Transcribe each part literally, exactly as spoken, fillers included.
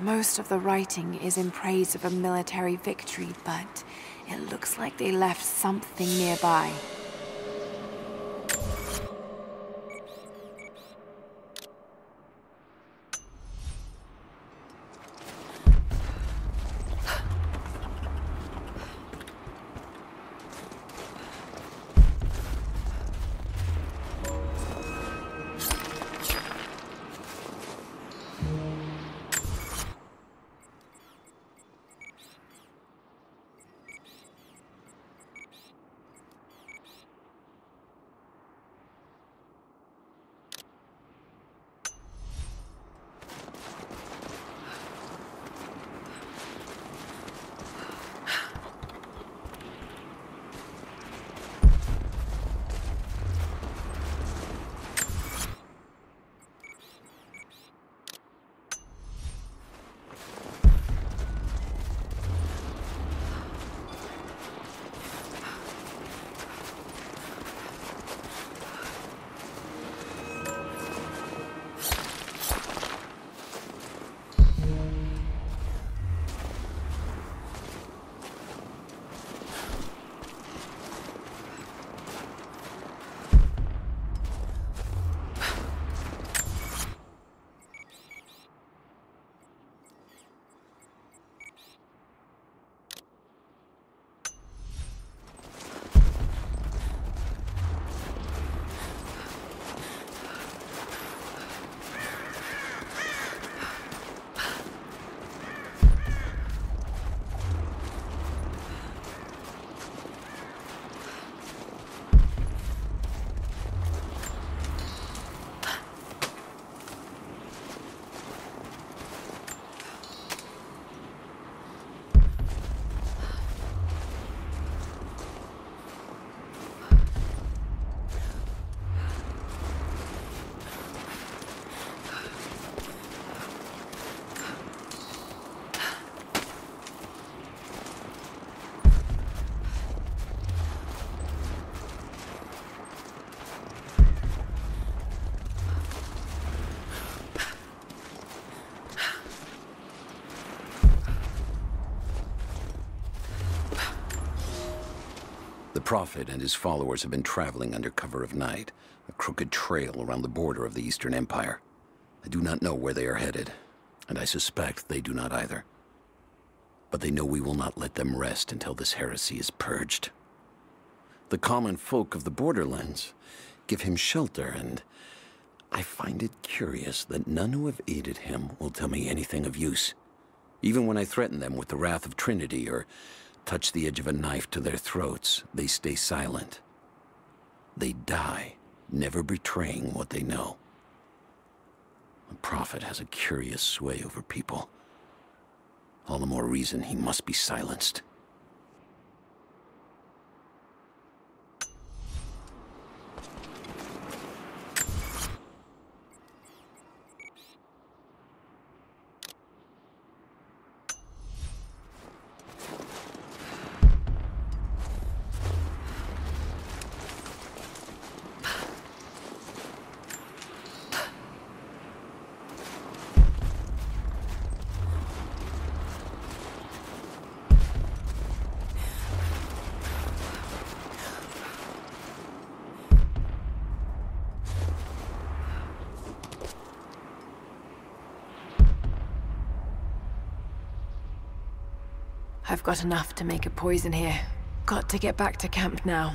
Most of the writing is in praise of a military victory, but it looks like they left something nearby. The Prophet and his followers have been traveling under cover of night, a crooked trail around the border of the Eastern Empire. I do not know where they are headed, and I suspect they do not either. But they know we will not let them rest until this heresy is purged. The common folk of the borderlands give him shelter, and I find it curious that none who have aided him will tell me anything of use. Even when I threaten them with the wrath of Trinity or touch the edge of a knife to their throats, they stay silent. They die, never betraying what they know. The Prophet has a curious sway over people. All the more reason he must be silenced. I've got enough to make a poison here. Got to get back to camp now.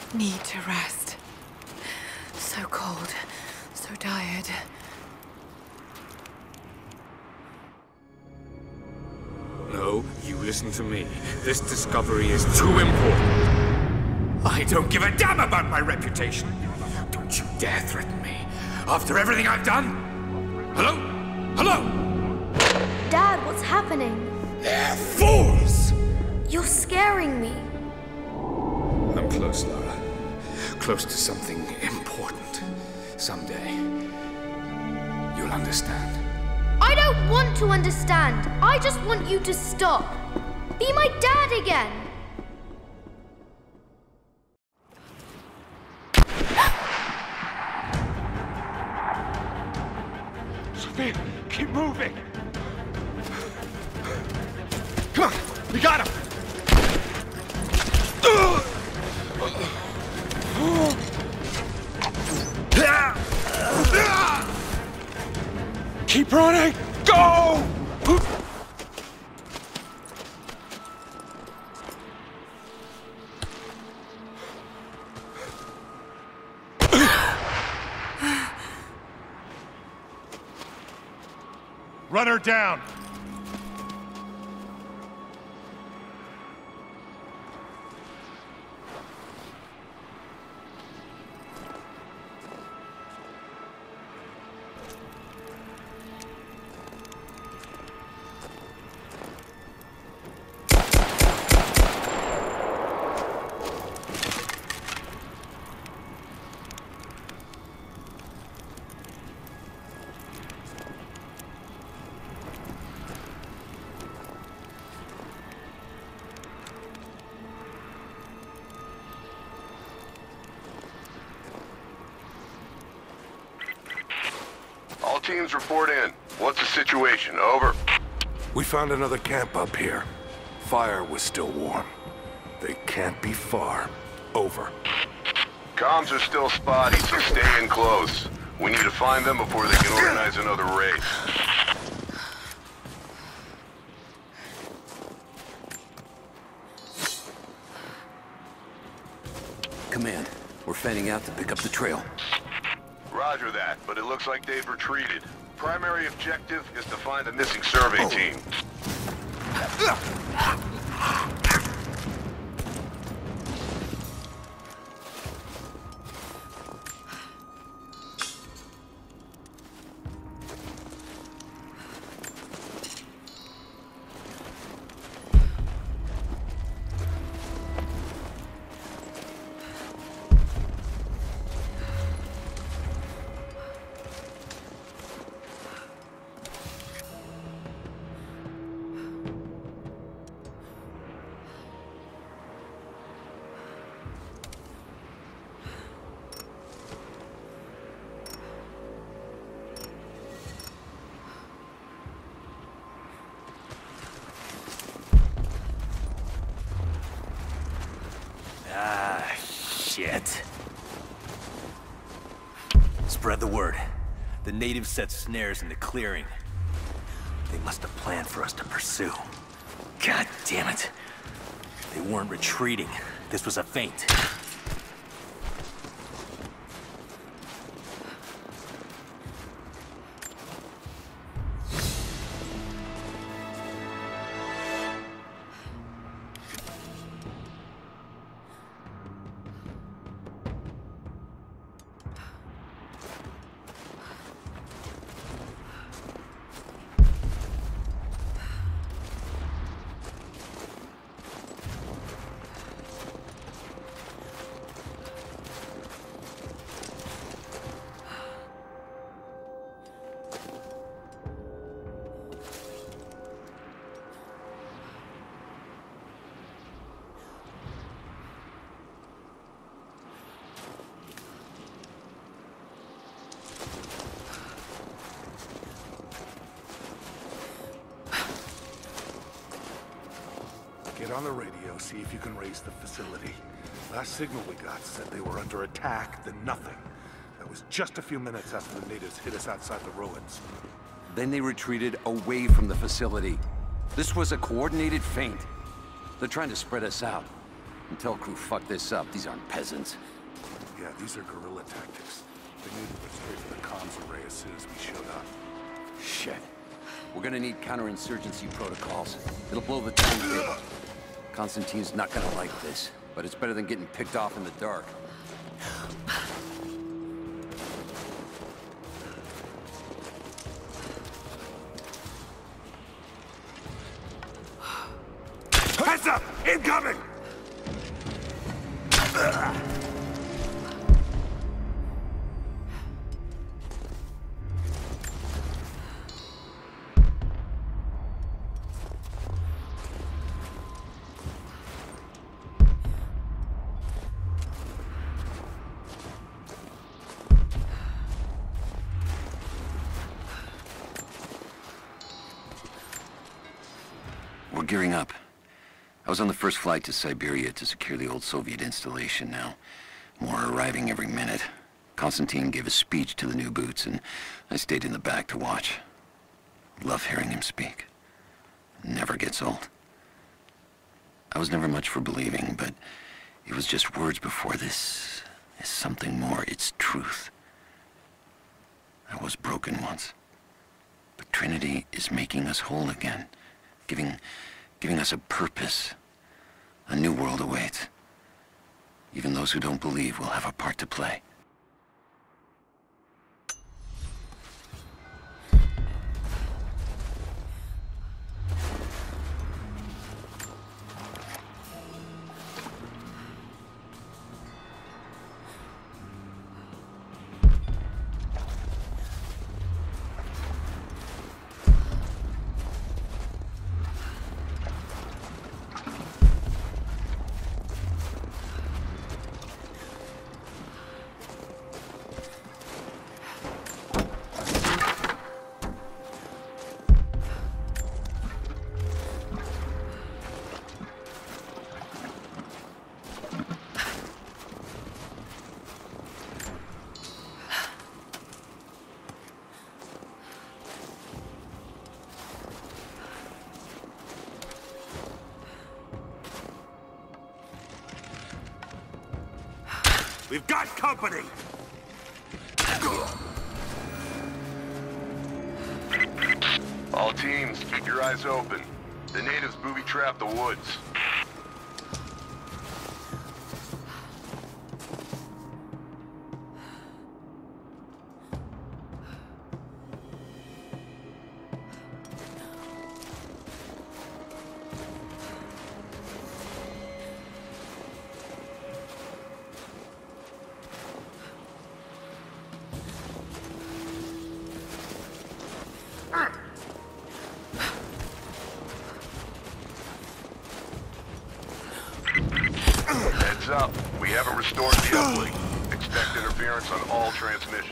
need to rest. So cold, so tired. No, you listen to me. This discovery is too important. I don't give a damn about my reputation. Don't you dare threaten me. After everything I've done? Hello? Hello? Dad, what's happening? They're fools! You're scaring me. I'm close, Lara. Close to something important. Someday, you'll understand. I don't want to understand. I just want you to stop. Be my dad again. Sophia, keep moving. Come on, we got him. Keep running! Go! Run her down! All teams report in. What's the situation? Over. We found another camp up here. Fire was still warm. They can't be far. Over. Comms are still spotty, so stay in close. We need to find them before they can organize another raid. Command, we're fanning out to pick up the trail. Roger that, but it looks like they've retreated. Primary objective is to find the missing survey team. Ah, shit. Spread the word. The natives set snares in the clearing. They must have planned for us to pursue. God damn it. They weren't retreating. This was a feint. Get on the radio, see if you can raise the facility. Last signal we got said they were under attack, then nothing. That was just a few minutes after the natives hit us outside the ruins. Then they retreated away from the facility. This was a coordinated feint. They're trying to spread us out. Intel crew fucked this up. These aren't peasants. Yeah, these are guerrilla tactics. They knew to put straight to the comms array as soon as we showed up. Shit. We're gonna need counterinsurgency protocols. It'll blow the timetable. Constantine's not gonna like this, but it's better than getting picked off in the dark. Heads up! Incoming! We're gearing up. I was on the first flight to Siberia to secure the old Soviet installation now. More are arriving every minute. Constantine gave a speech to the new boots, and I stayed in the back to watch. Love hearing him speak. Never gets old. I was never much for believing, but it was just words before. This is something more. It's truth. I was broken once. But Trinity is making us whole again. Giving, giving us a purpose. A new world awaits. Even those who don't believe will have a part to play. We've got company! All teams, keep your eyes open. The natives booby-trapped the woods. Heads up. We haven't restored the uplink. Expect interference on all transmissions.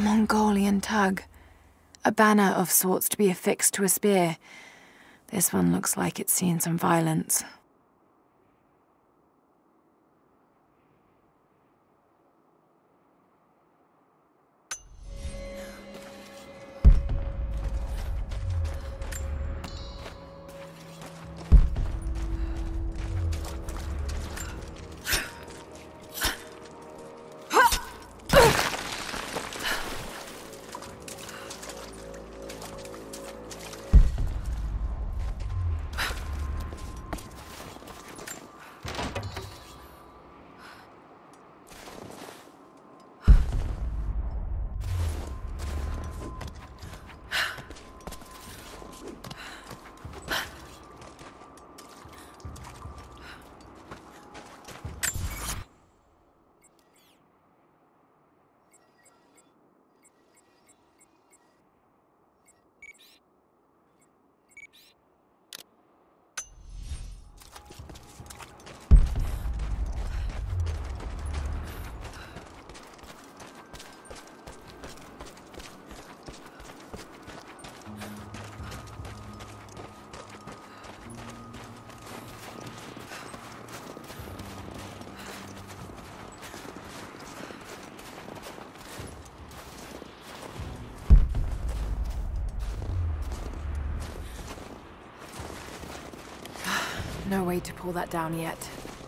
Mongolian tug. A banner of sorts to be affixed to a spear. This one looks like it's seen some violence. No way to pull that down yet.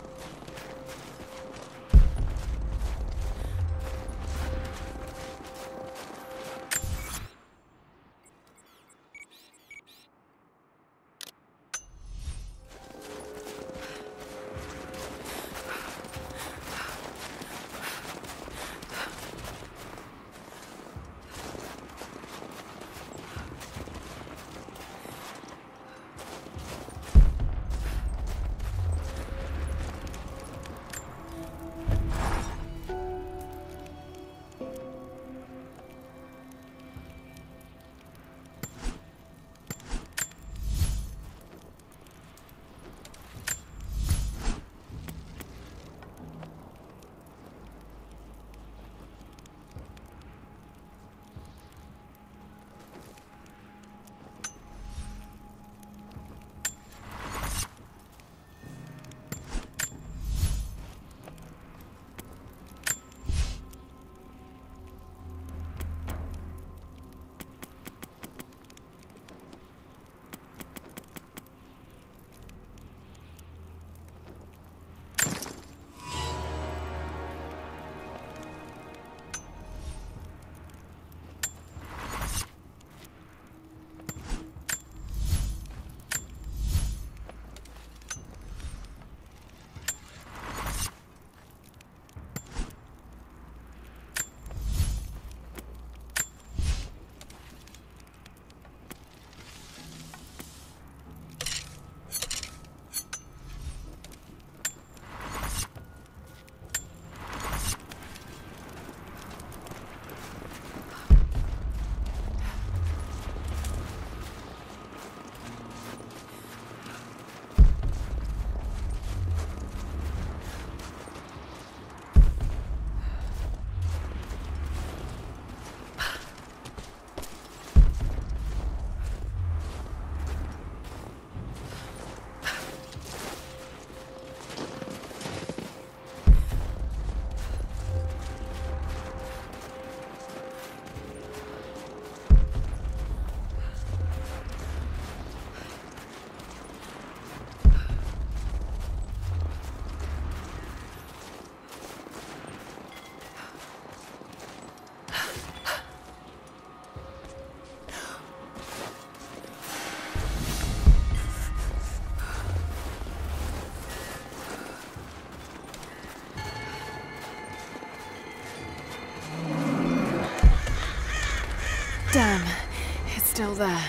Damn, it's still there.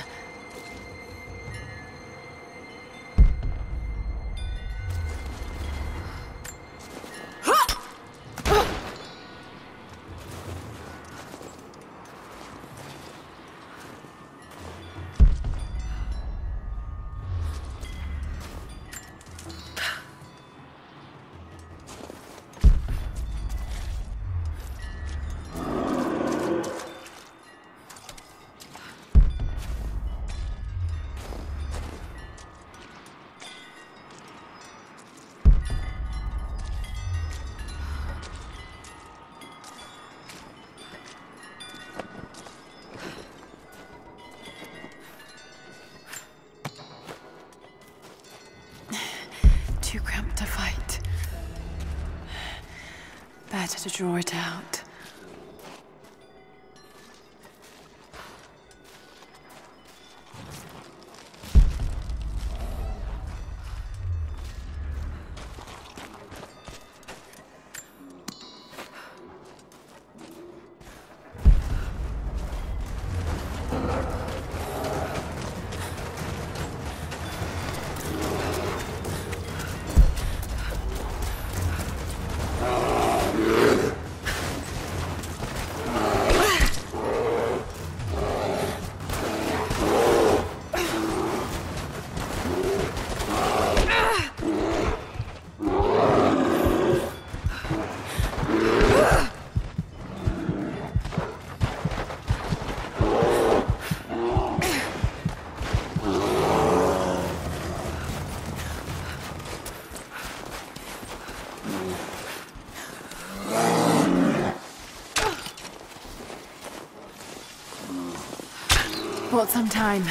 too cramped to fight. Better to draw it out. Bought some time.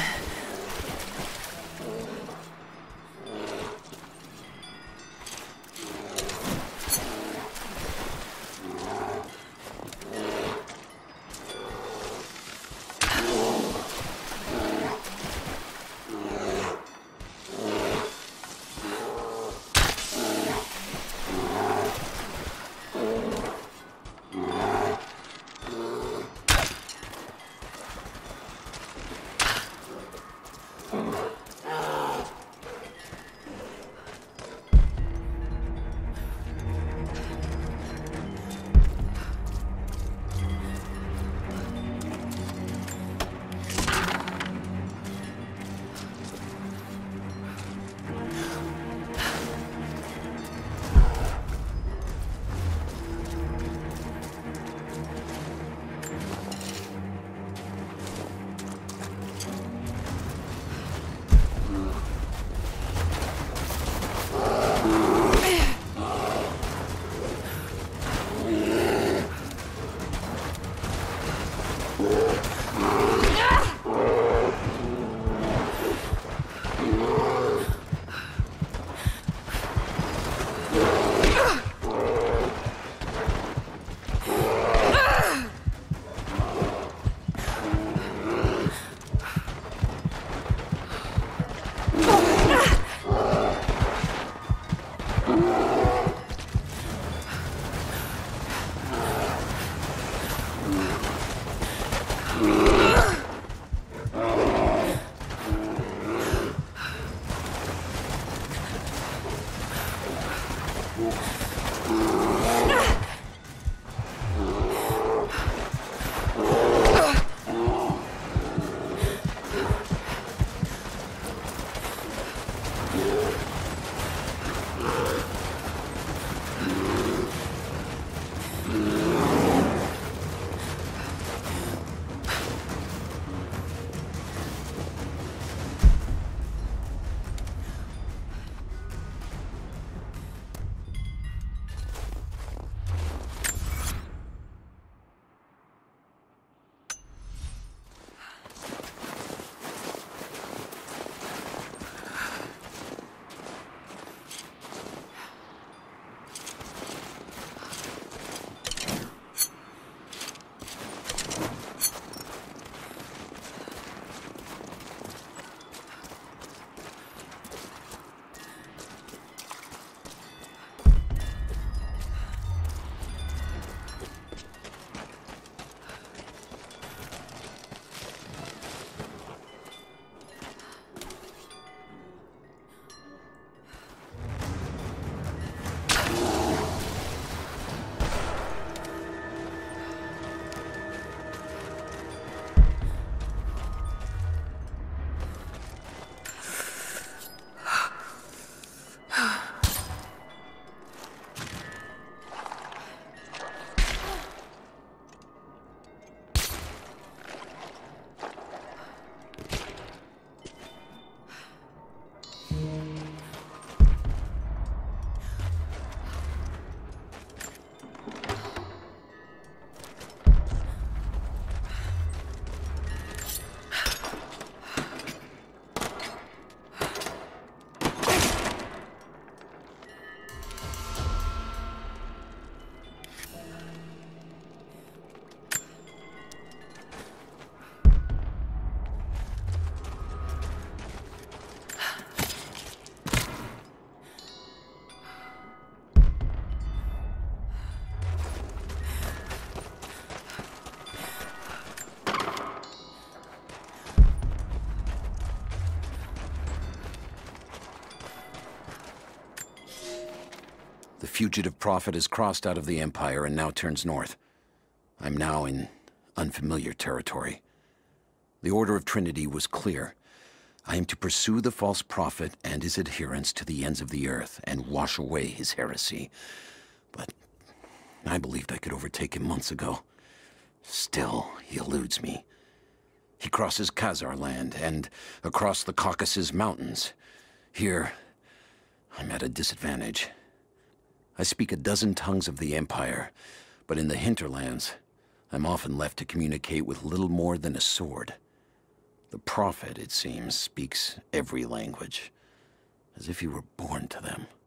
The fugitive prophet has crossed out of the Empire and now turns north. I'm now in unfamiliar territory. The Order of Trinity was clear. I am to pursue the false prophet and his adherents to the ends of the earth and wash away his heresy. But I believed I could overtake him months ago. Still, he eludes me. He crosses Khazar land and across the Caucasus Mountains. Here, I'm at a disadvantage. I speak a dozen tongues of the Empire, but in the hinterlands, I'm often left to communicate with little more than a sword. The Prophet, it seems, speaks every language, as if he were born to them.